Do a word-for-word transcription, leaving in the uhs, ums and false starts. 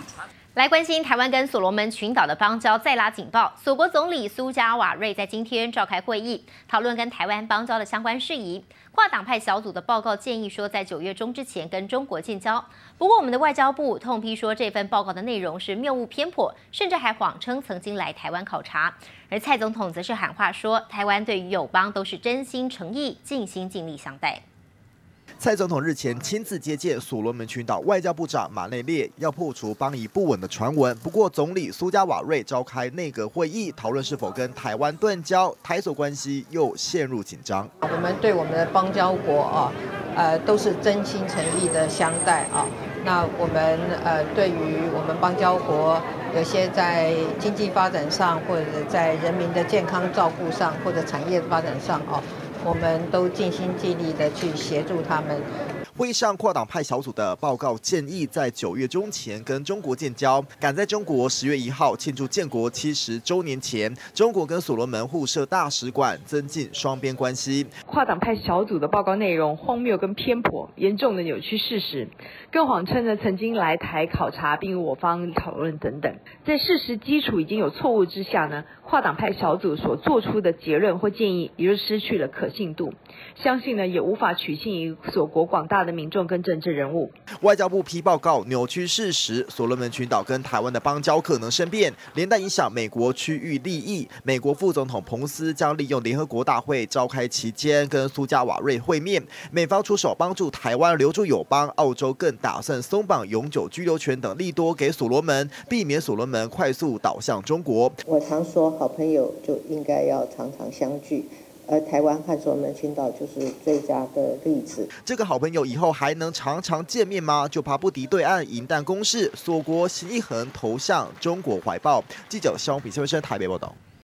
来关心台湾跟所罗门群岛的邦交再拉警报。所国总理苏加瓦瑞在今天召开会议，讨论跟台湾邦交的相关事宜。跨党派小组的报告建议说，在九月中之前跟中国建交。不过，我们的外交部痛批说，这份报告的内容是谬误偏颇，甚至还谎称曾经来台湾考察。而蔡总统则是喊话说，台湾对于友邦都是真心诚意、尽心尽力相待。 蔡总统日前亲自接见所罗门群岛外交部长马内列，要破除邦谊不稳的传闻。不过，总理苏加瓦瑞召开内阁会议，讨论是否跟台湾断交，台所关系又陷入紧张。 我们对我们的邦交国啊，呃，都是真心诚意的相待啊。那我们呃，对于我们邦交国，有些在经济发展上，或者在人民的健康照顾上，或者产业发展上啊。 我们都尽心尽力的去协助他们。 会议上，跨党派小组的报告建议，在九月中前跟中国建交，赶在中国十月一号庆祝建国七十周年前，中国跟所罗门互设大使馆，增进双边关系。 跨党派小组的报告内容荒谬跟偏颇，严重的扭曲事实，更谎称呢曾经来台考察并与我方讨论等等。在事实基础已经有错误之下呢，跨党派小组所做出的结论或建议，也就失去了可信度。相信呢也无法取信于所国广大的民众跟政治人物。 外交部批报告扭曲事实，所罗门群岛跟台湾的邦交可能生变，连带影响美国区域利益。美国副总统彭斯将利用联合国大会召开期间跟苏加瓦瑞会面，美方出手帮助台湾留住友邦，澳洲更打算松绑永久居留权等利多给所罗门，避免所罗门快速倒向中国。 我常说，好朋友就应该要常常相聚。 而台湾和所罗门群岛就是最佳的例子。 这个好朋友以后还能常常见面吗？就怕不敌对岸银弹攻势，锁国心一横投向中国怀抱。记者肖比新闻台北报道。